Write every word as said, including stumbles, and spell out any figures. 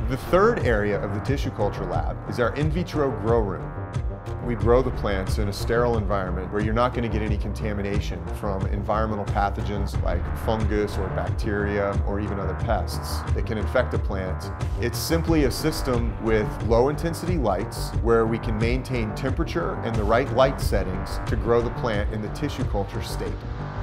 The third area of the tissue culture lab is our in vitro grow room. We grow the plants in a sterile environment where you're not going to get any contamination from environmental pathogens like fungus or bacteria or even other pests that can infect a plant. It's simply a system with low intensity lights where we can maintain temperature and the right light settings to grow the plant in the tissue culture state.